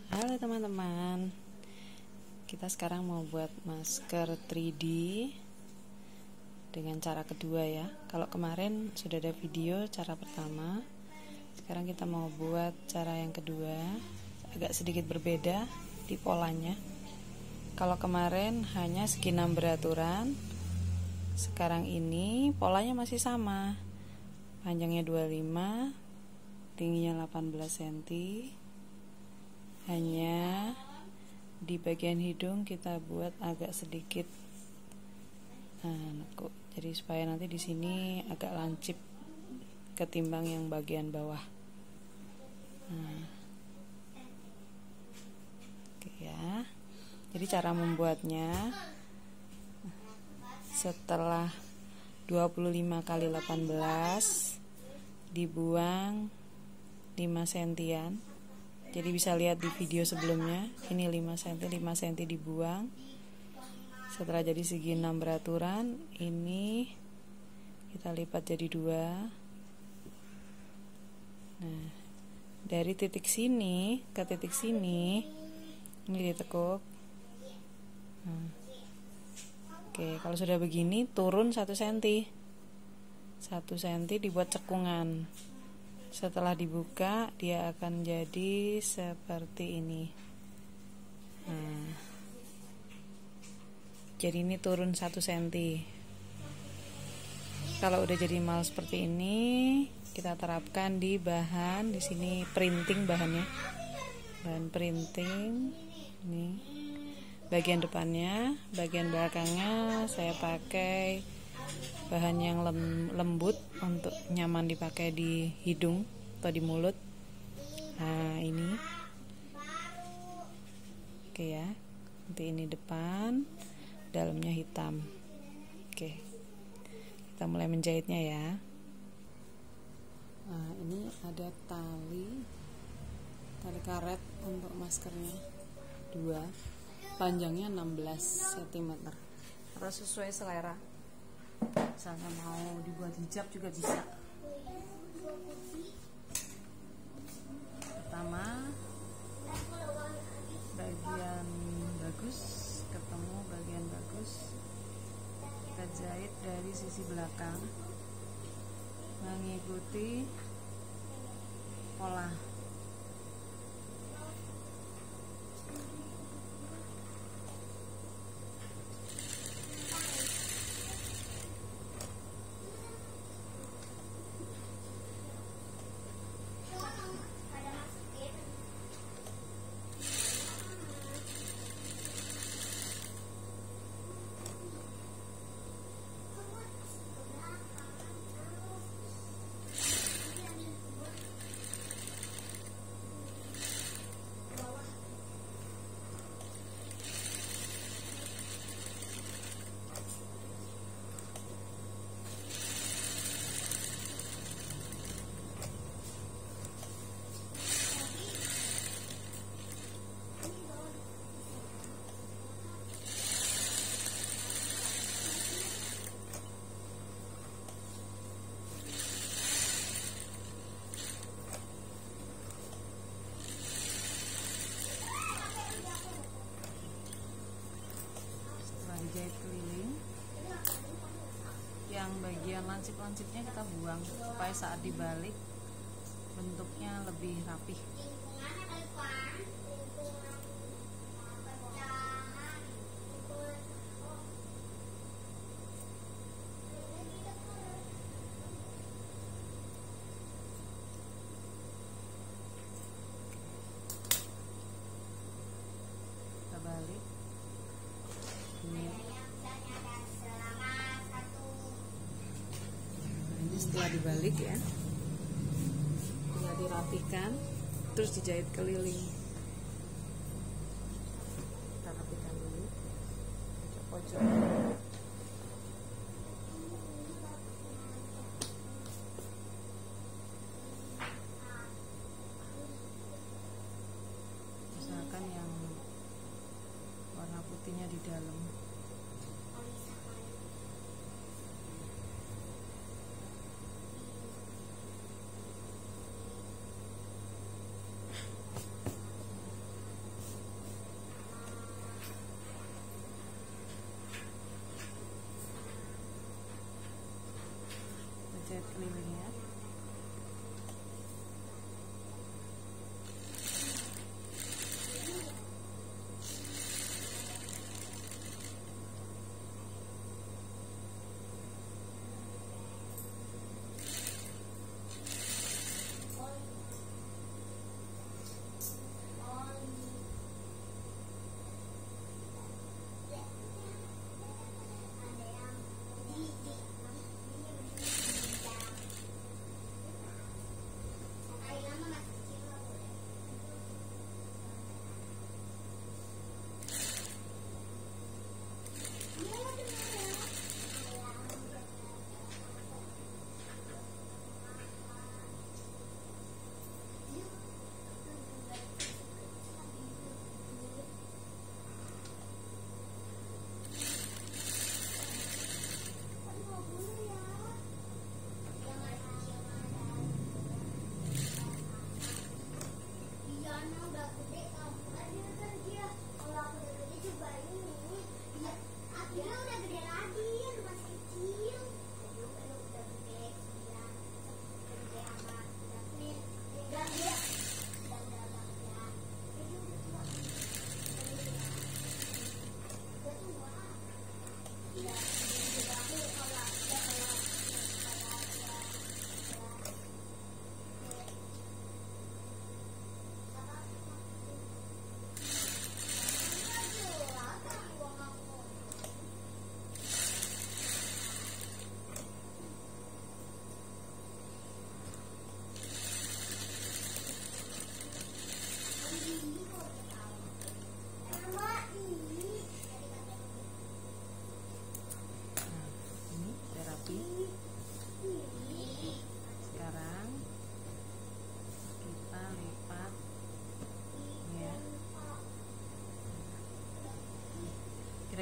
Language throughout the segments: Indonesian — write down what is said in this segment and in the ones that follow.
Halo teman-teman, kita sekarang mau buat masker 3D dengan cara kedua ya. Kalau kemarin sudah ada video cara pertama, sekarang kita mau buat cara yang kedua, agak sedikit berbeda di polanya. Kalau kemarin hanya segi 6 beraturan, sekarang ini polanya masih sama, panjangnya 25, tingginya 18 cm. Hanya di bagian hidung kita buat agak sedikit nekuk, jadi supaya nanti di sini agak lancip ketimbang yang bagian bawah. Oke ya. Jadi cara membuatnya, setelah 25 kali 18 dibuang 5 sentian. Jadi bisa lihat di video sebelumnya, ini 5 cm dibuang. Setelah jadi segi 6 beraturan, ini kita lipat jadi 2. Nah, dari titik sini ke titik sini, ini ditekuk. Oke, kalau sudah begini turun 1 cm. 1 cm dibuat cekungan. Setelah dibuka, dia akan jadi seperti ini. Jadi ini turun 1 cm. Kalau udah jadi mal seperti ini, kita terapkan di bahan. Di sini printing bahannya, bahan printing. Ini bagian depannya, bagian belakangnya saya pakai bahan yang lembut untuk nyaman dipakai di hidung atau di mulut. Nah ini, oke ya. Nanti ini depan, dalamnya hitam. Oke, kita mulai menjahitnya ya. Nah ini ada tali karet untuk maskernya 2, panjangnya 16 cm atau sesuai selera. Misalnya mau dibuat hijab juga bisa. Pertama, bagian bagus ketemu bagian bagus, kita jahit dari sisi belakang mengikuti pola. Jahit keliling, yang bagian lancip-lancipnya kita buang supaya saat dibalik bentuknya lebih rapih. Kita balik. Ini setelah dibalik ya, tinggal dirapikan, terus dijahit keliling. Kita rapikan dulu pojok-pojok. Misalkan yang warna putihnya di dalam.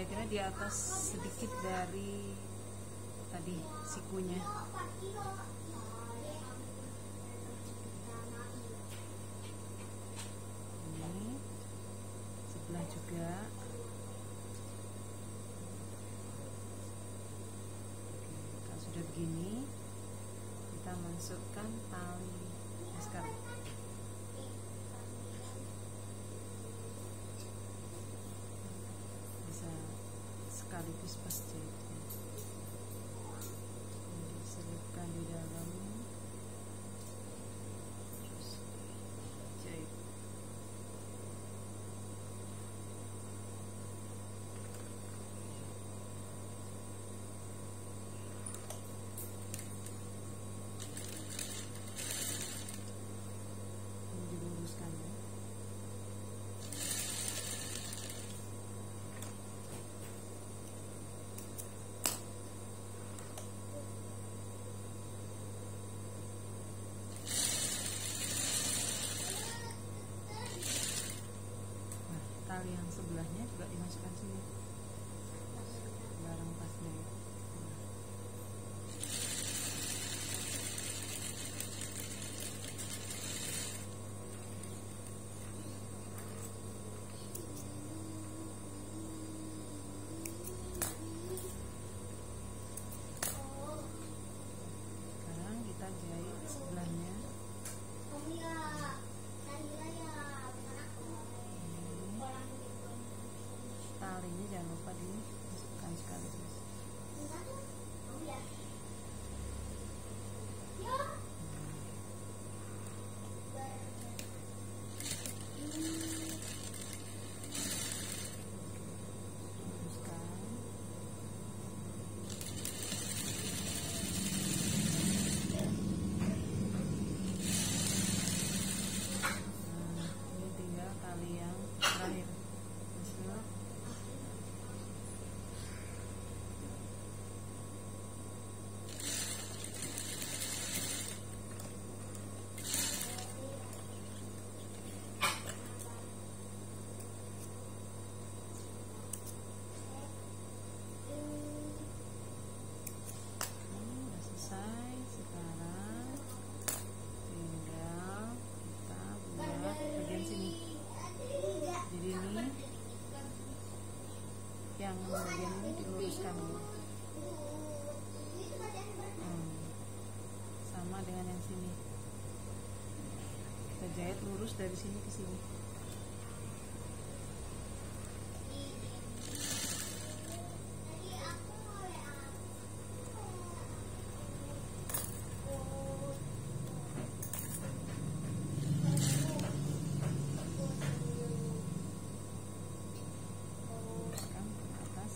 kira-kira di atas sedikit dari tadi sikunya. Ini sebelah juga. Oke, kalau sudah begini, kita masukkan tali masker. Bisa sekaligus pas jahitnya. Selipkan di dalam, terus jahit. Ini diluruskan ya. Tali yang sebelahnya juga dimasukkan sini bareng pasnya ya. Sekarang kita jahit sebelahnya. Talinya jangan lupa dimasukkan sekaligus. Ini tinggal tali yang terakhir. Masuk. Udah selesai. Sekarang tinggal kita buat bagian sini. Jadi ini yang bagian ini diluruskan dulu. Sama dengan yang sini. Kita jahit lurus dari sini ke sini. Luruskan ke atas.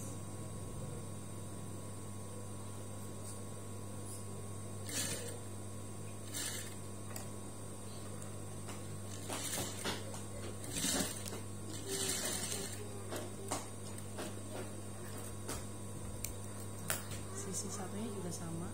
Sisi satunya juga sama.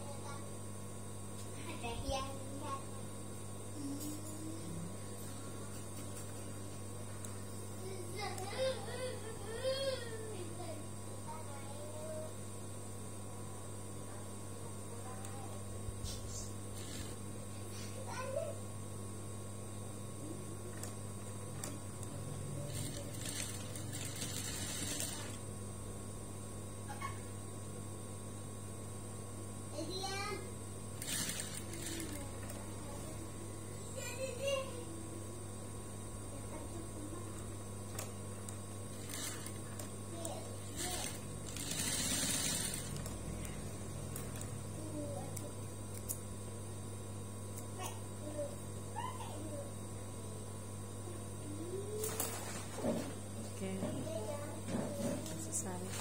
Oke, selesai.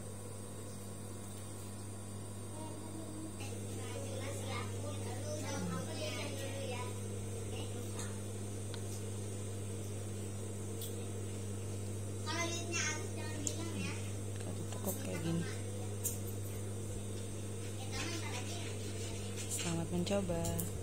Kalau ditekuk kayak gini. Selamat mencoba.